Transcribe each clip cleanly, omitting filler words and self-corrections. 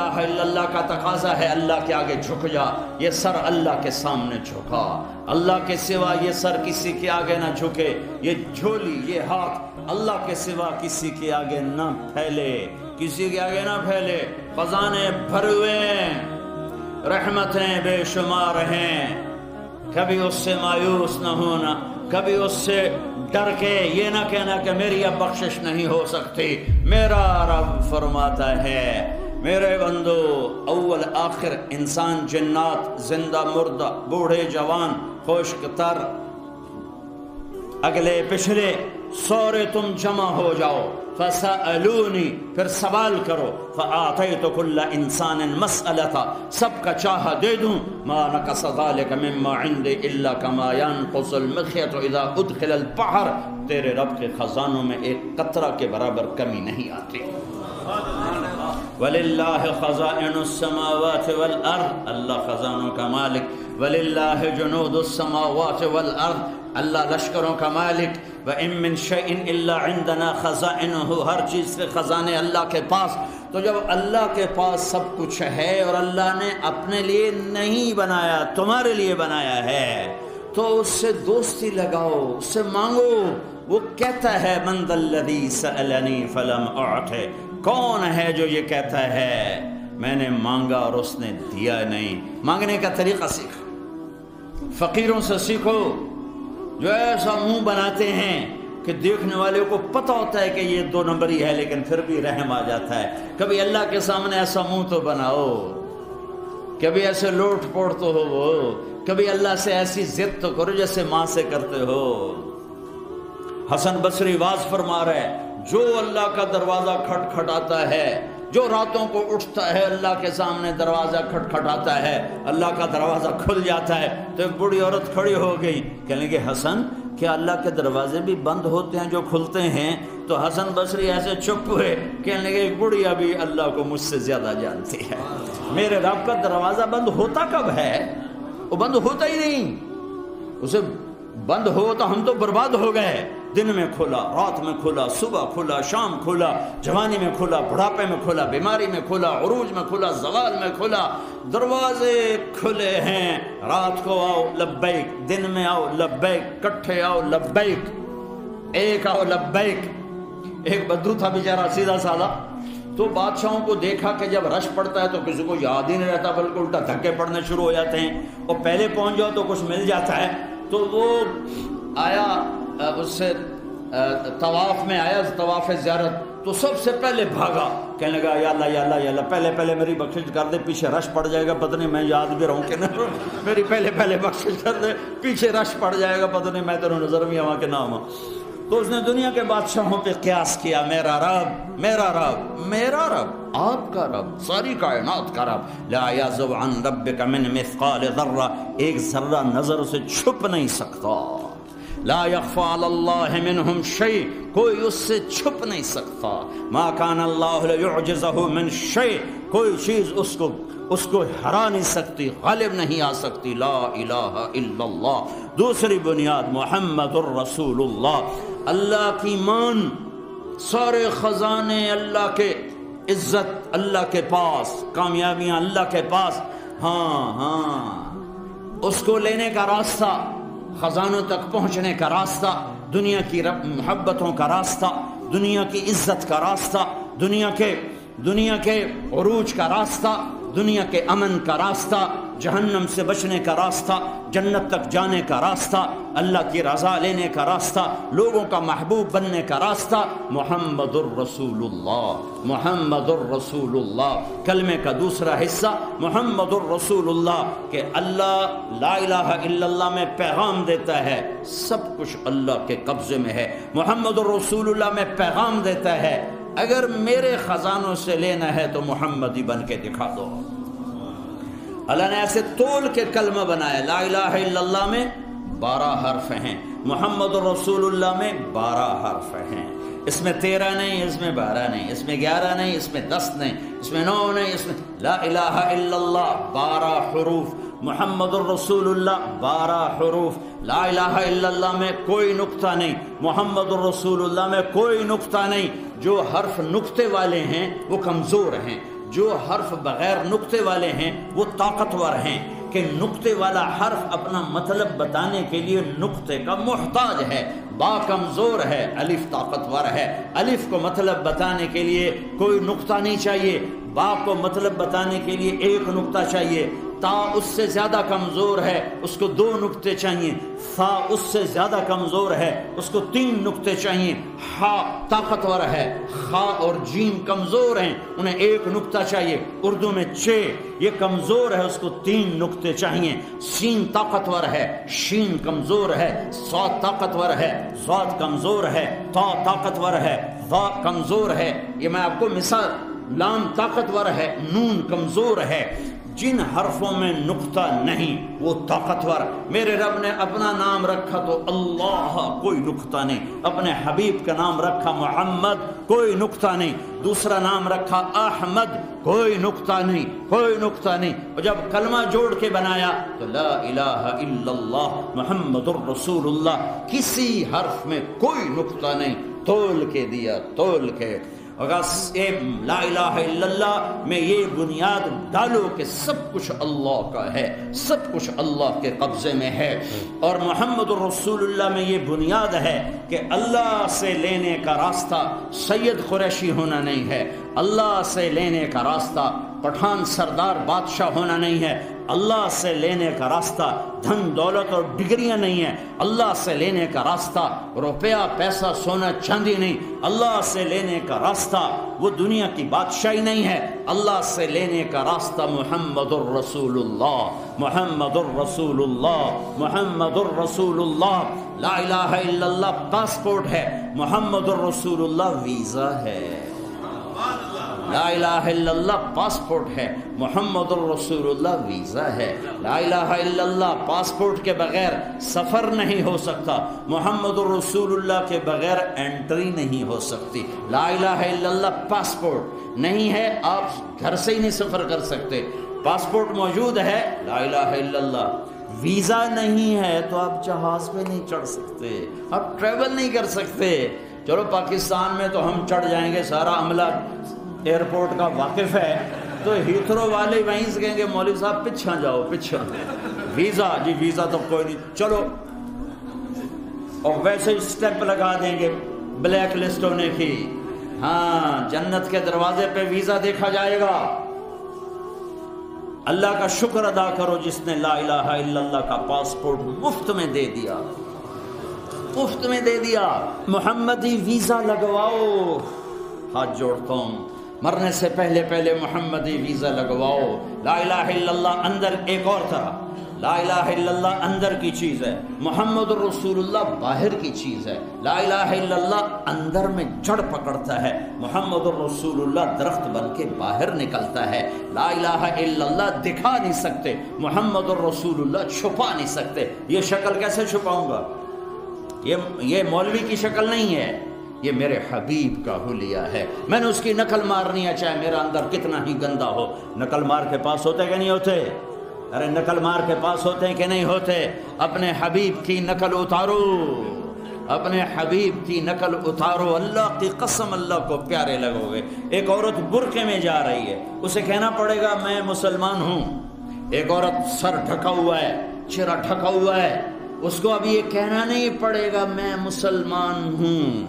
الہ الا اللہ کا تقاضا ہے اللہ کے آگے جھک جا. یہ سر اللہ کے سامنے جھکا, اللہ کے سوا یہ سر کسی کے آگے نہ جھکے, یہ جھولی یہ ہاتھ اللہ کے سوا کسی کے آگے نہ پھیلے, کسی کے آگے نہ پھیلے. خزانے بھر ہوئے, رحمتیں بے شمار ہیں, کبھی اس سے مایوس نہ ہونا, کبھی اس سے ڈر کے یہ نہ کہنا کہ میری اب بخشش نہیں ہو سکتی. میرا رب فرماتا ہے میرے بندو, اول آخر انسان جنات, زندہ مردہ, بوڑھے جوان, خشک تر, اگلے پچھلے سورے تم جمع ہو جاؤ. فسألونی, پھر سوال کرو. فآتیت کل انسان مسألتا, سب کا چاہا دے دوں. ما نقص ذلک مما عندی الا کما ينقص المخيط اذا ادخل البحر, تیرے رب کے خزانوں میں ایک قطرہ کے برابر کمی نہیں آتی. وَلِلَّهِ خَزَائِنُ السَّمَاوَاتِ وَالْأَرْضِ, اللہ خزانوں کا مالک. وَلِلَّهِ جُنُودُ السَّمَاوَاتِ وَالْأَرْضِ, اللہ لشکروں کا مالک. وَإِن مِّن شَيْءٍ إِلَّا عِندَنَا خَزَائِنُهُ, ہر چیز کے خزانے اللہ کے پاس. تو جب اللہ کے پاس سب کچھ ہے اور اللہ نے اپنے لیے نہیں بنایا, تمہارے لیے بنایا ہے, تو اس سے دوستی لگاؤ, اس سے مانگو. وہ کہتا ہے من ذا الذی سألنی فلم أعطه, کون ہے جو یہ کہتا ہے میں نے مانگا اور اس نے دیا نہیں. مانگنے کا طریقہ سیکھو, فقیروں سے سیکھو جو ایسا منہ بناتے ہیں کہ دیکھنے والے کو پتہ ہوتا ہے کہ یہ 2 نمبری ہے لیکن پھر بھی رحم آ جاتا ہے. کبھی اللہ کے سامنے ایسا منہ تو بناؤ, کبھی ایسے لوٹ پوٹ تو ہو, وہ کبھی اللہ سے ایسی ضد تو کرو جیسے ماں سے کرتے ہو. حسن بصری واز فرما رہا ہے, جو اللہ کا دروازہ کھٹکھٹاتا ہے, جو راتوں کو اٹھتا ہے اللہ کے سامنے دروازہ کھٹکھٹاتا ہے, اللہ کا دروازہ کھل جاتا ہے. تو ایک بوڑھی عورت کھڑی ہو گئی, کہنے لگی حسن کیا اللہ کے دروازے بھی بند ہوتے ہیں جو کھلتے ہیں؟ تو حسن بصری ایسے چپ ہوئے, کہنے لگے ایک بوڑھی ابھی اللہ کو مجھ سے زیادہ جانتی ہے. میرے رب کا دروازہ بند ہوتا کب ہے؟ وہ بند ہوتا ہی نہیں. اسے بند ہو تو ہم تو برباد ہو گئے. دن میں کھلا, رات میں کھلا, صبح کھلا, شام کھلا, جوانی میں کھلا, بڑھاپے میں کھلا, بیماری میں کھلا, عروج میں کھلا, زوال میں کھلا. دروازے کھلے ہیں. رات کو آؤ لبیک, دن میں آؤ لبیک, کٹھے آؤ لبیک, ایک آؤ لبیک. ایک بدو تھا بیچارہ سیدھا سادہ, تو بادشاہوں کو دیکھا کہ جب رش پڑتا ہے تو کسی کو یاد ہی نہیں رہتا بلکہ الٹا دھکے پڑنے شروع ہو جاتے ہیں, اور پہلے پہنچ جاؤ تو کچھ مل جاتا ہے. تو وہ آیا, اس سے طواف میں آیا, طواف زیارت, تو سب سے پہلے بھاگا, کہنے لگا یا اللہ یا اللہ یا اللہ, پہلے میری بخشش کر دے, پیچھے رش پڑ جائے گا, پتہ نہیں میں یاد بھی رہوں کہ نہ, میری پہلے بخشش کر دے, پیچھے رش پڑ جائے گا, پتہ نہیں میں تیرے نظر بھی آواں کہ نہ آواں. تو اس نے دنیا کے بادشاہوں پہ قیاس کیا, میرا رب میرا رب میرا رب, آپ کا رب, ساری کائنات کا رب. لا یعزب عن ربک من مثقال ذرہ, ایک ذرہ نظر سے چھپ نہیں سکتا. لا یخفی علی اللہ منہم شیء, کوئی اس سے چھپ نہیں سکتا. ما کان اللہ لیعجزہ من شیء, کوئی چیز اس کو ہرا نہیں سکتی, غالب نہیں آ سکتی. لا الہ الا اللہ. دوسری بنیاد محمد الرسول اللہ. اللہ کی مان, سارے خزانے اللہ کے, عزت اللہ کے پاس, کامیابیاں اللہ کے پاس. ہاں اس کو لینے کا راستہ, خزانوں تک پہنچنے کا راستہ, دنیا کی محبتوں کا راستہ, دنیا کی عزت کا راستہ, دنیا کے عروج کا راستہ, دنیا کے امن کا راستہ, جہنم سے بچنے کا راستہ, جنت تک جانے کا راستہ, اللہ کی رضا لینے کا راستہ, لوگوں کا محبوب بننے کا راستہ. محمد الرسول اللہ, محمد الرسول اللہ. کلمے کا دوسرا حصہ محمد الرسول اللہ, کہ اللہ لا الہ الا اللہ میں پیغام دیتا ہے, سب کچھ اللہ کے قبضے میں ہے. محمد الرسول اللہ میں پیغام دیتا ہے, اگر میرے خزانوں سے لینا ہے تو محمدی بن کے دکھا دو. اللہ نے ایسے تول کے کلمہ بنایا. لا الہ الا اللہ میں 12 حرف ہیں, محمد الرسول اللہ میں 12 حرف ہیں. اس میں 13 نہیں, اس میں 12 نہیں, اس میں 11 نہیں, اس میں 10 نہیں, اس میں 9 نہیں, اس میں لا الہ الا اللہ 12 حروف, محمد الرسول اللہ 12 حروف. لا الہ الا اللہ میں کوئی نقطہ نہیں, محمد الرسول اللہ میں کوئی نقطہ نہیں. جو حرف نقطے والے ہیں وہ کمزور ہیں, جو حرف بغیر نقطے والے ہیں وہ طاقتور ہیں، کہ نقطے والا حرف اپنا مطلب بتانے کے لیے نقطے کا محتاج ہے۔ با کمزور ہے، الف طاقتور ہے، الف کو مطلب بتانے کے لیے کوئی نقطہ نہیں چاہیے، با کو مطلب بتانے کے لیے ایک نقطہ چاہیے، تا اس سے زیادہ کمزور ہے، اس کو 2 نقطے چاہیے، فا اس سے زیادہ کمزور ہے، اس کو 3 نقطے چاہیے، ہا طاقتور ہے، خا اور جیم کمزور ہیں، انہیں 1 نقطہ چاہیے۔ اردو میں چے یہ کمزور ہے، اس کو 3 نقطے چاہیے۔ سین طاقتور ہے، شین کمزور ہے، صاد طاقتور ہے، ضاد کمزور ہے، تا طاقتور ہے، ظا کمزور ہے۔ یہ میں آپ کو مثال، لام طاقتور ہے، نون کمزور ہے۔ جن حرفوں میں نقطہ نہیں وہ طاقتور۔ میرے رب نے اپنا نام رکھا تو اللہ، کوئی نقطہ نہیں، اپنے حبیب کا نام رکھا محمد، کوئی نقطہ نہیں، دوسرا نام رکھا احمد، کوئی نقطہ نہیں، کوئی نقطہ نہیں۔ اور جب کلمہ جوڑ کے بنایا تو لا الہ الا اللہ محمد الرسول اللہ، کسی حرف میں کوئی نقطہ نہیں، تول کے دیا، تول کے۔ اگر لا الہ الا اللہ میں یہ بنیاد ڈالو کہ سب کچھ اللہ کا ہے، سب کچھ اللہ کے قبضے میں ہے، اور محمد الرسول اللہ میں یہ بنیاد ہے کہ اللہ سے لینے کا راستہ سید قریشی ہونا نہیں ہے، اللہ سے لینے کا راستہ پٹھان سردار بادشاہ ہونا نہیں ہے، اللہ سے لینے کا راستہ دھن دولت اور ڈگریاں نہیں ہیں، اللہ سے لینے کا راستہ روپیہ پیسہ سونا چاندی نہیں، اللہ سے لینے کا راستہ وہ دنیا کی بادشاہی نہیں ہے، اللہ سے لینے کا راستہ محمد الرسول اللہ، محمد الرسول اللہ، محمد الرسول اللہ۔ لا الہ الا اللہ پاسپورٹ ہے، محمد الرسول اللہ ویزا ہے۔ لا الہ الا اللہ پاسپورٹ ہے، محمد الرسول اللہ ویزا ہے۔ لا الہ الا اللہ پاسپورٹ کے بغیر سفر نہیں ہو سکتا، محمد الرسول اللہ کے بغیر انٹری نہیں ہو سکتی۔ لا الہ الا اللہ پاسپورٹ نہیں ہے، آپ گھر سے ہی نہیں سفر کر سکتے۔ پاسپورٹ موجود ہے، لا الہ الا اللہ۔ ویزا نہیں ہے تو آپ جہاز پہ نہیں چڑھ سکتے، آپ ٹریول نہیں کر سکتے۔ چلو پاکستان میں تو ہم چڑھ جائیں گے، سارا عملہ ایئرپورٹ کا واقف ہے، تو ہیتھرو والے وہیں سے کہیں گے مولوی صاحب پیچھے جاؤ، پیچھے۔ ویزا جی ویزا تو کوئی نہیں، چلو، اور ویسے اسٹیپ لگا دیں گے بلیک لسٹ ہونے کی۔ ہاں، جنت کے دروازے پہ ویزا دیکھا جائے گا۔ اللہ کا شکر ادا کرو جس نے لا الہ الا اللہ کا پاسپورٹ مفت میں دے دیا، مفت میں دے دیا۔ محمدی ویزا لگواؤ، ہاتھ جوڑتا ہوں، مرنے سے پہلے پہلے محمدی ویزا لگواؤ۔ لا الہ الا اللہ اندر ایک اور طرح، لا الہ الا اللہ اندر کی چیز ہے، محمد الرسول اللہ باہر کی چیز ہے۔ لا الہ الا اللہ اندر میں جڑ پکڑتا ہے، محمد الرسول اللہ درخت بن کے باہر نکلتا ہے۔ لا الہ الا اللہ دکھا نہیں سکتے، محمد الرسول اللہ چھپا نہیں سکتے۔ یہ شکل کیسے چھپاؤں گا؟ یہ مولوی کی شکل نہیں ہے، یہ میرے حبیب کا حلیہ ہے۔ میں نے اس کی نقل مارنی ہے، چاہے میرا اندر کتنا ہی گندا ہو۔ نقل مار کے پاس ہوتے کہ نہیں ہوتے؟ ارے نقل مار کے پاس ہوتے ہیں کہ نہیں ہوتے؟ اپنے حبیب کی نقل اتارو، اپنے حبیب کی نقل اتارو، اللہ کی قسم اللہ کو پیارے لگو گے۔ ایک عورت برقعے میں جا رہی ہے، اسے کہنا پڑے گا میں مسلمان ہوں۔ ایک عورت سر ڈھکا ہوا ہے، چہرہ ڈھکا ہوا ہے، اس کو اب یہ کہنا نہیں پڑے گا میں مسلمان ہوں۔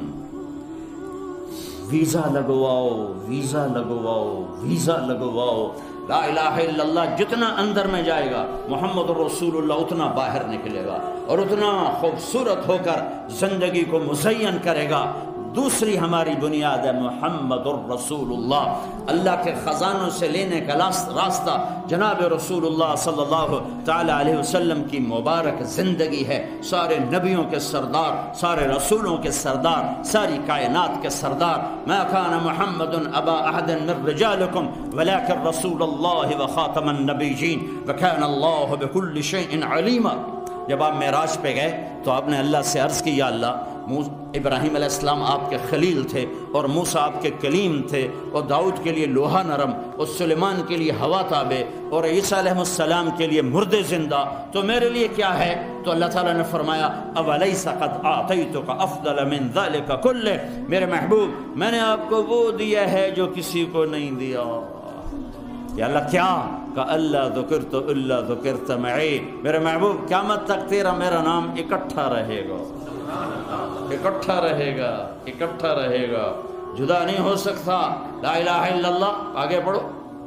ویزا لگواؤ، ویزا لگواؤ، ویزا لگواؤ۔ لا الہ الا اللہ جتنا اندر میں جائے گا محمد الرسول اللہ اتنا باہر نکلے گا، اور اتنا خوبصورت ہو کر زندگی کو مزین کرے گا۔ دوسری ہماری بنیاد ہے محمد الرسول اللہ، اللہ کے خزانوں سے لینے کا راستہ جناب رسول اللہ صلی اللہ تعالی علیہ وسلم کی مبارک زندگی ہے۔ سارے نبیوں کے سردار، سارے رسولوں کے سردار، ساری کائنات کے سردار۔ ما کان محمد ابا احد من رجالکم ولکن رسول اللہ وخاتم النبیین وکان اللہ بکل شیء علیما۔ جب آپ معراج پہ گئے تو آپ نے اللہ سے عرض کی، یا اللہ ابراہیم علیہ السلام آپ کے خلیل تھے، اور موسیٰ آپ کے کلیم تھے، اور داؤد کے لیے لوہا نرم، اور سلیمان کے لیے ہوا تابع، اور عیسیٰ علیہ السلام کے لیے مردے زندہ، تو میرے لیے کیا ہے؟ تو اللہ تعالیٰ نے فرمایا اولیس قد اعطیتک افضل من ذلک کلہ، میرے محبوب میں نے آپ کو وہ دیا ہے جو کسی کو نہیں دیا۔ یا اللہ کیا؟ کہ اللہ ذکرت الا ذکرت معی، میرے محبوب قیامت تک تیرا میرا نام اکٹھا رہے گا، اکٹھا رہے گا، اکٹھا رہے گا، جدا نہیں ہو سکتا۔ لا الہ الا اللہ، آگے پڑھو۔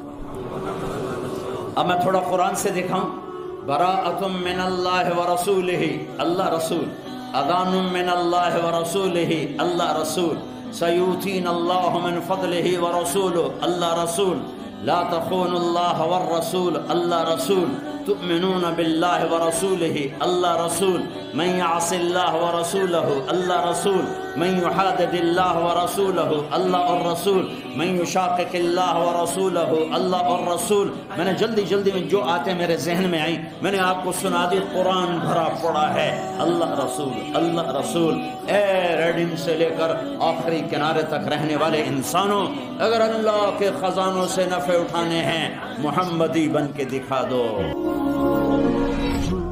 اب میں تھوڑا قرآن سے دکھاؤں۔ براءۃ من اللہ ورسولہ، اللہ رسول، اذان من اللہ ورسولہ، اللہ رسول، سیؤتین اللہ من فضلہ ورسولہ، اللہ رسول، لا تخون اللہ والرسول، اللہ رسول، تؤمنون باللہ ورسولہ، اللہ رسول، من یعص اللہ ورسولہ، اللہ رسول، من یحادد اللہ ورسولہ، اللہ الرسول، من یشاقق اللہ ورسولہ، اللہ الرسول۔ میں نے جلدی میں جو آتے میرے ذہن میں آئیں میں نے آپ کو سنا دی، قرآن بھرا پڑا ہے اللہ رسول، اللہ رسول۔ اے ریڈنگ سے لے کر آخری کنارے تک رہنے والے انسانوں، اگر اللہ کے خزانوں سے نفع اٹھانے ہیں محمدی بن کے دکھا دو۔